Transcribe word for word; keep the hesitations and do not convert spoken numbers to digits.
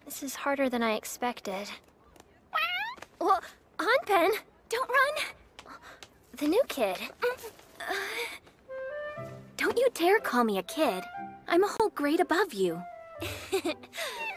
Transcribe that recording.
This is harder than I expected. Well, Hanpen! Don't run! The new kid. Don't you dare call me a kid. I'm a whole grade above you.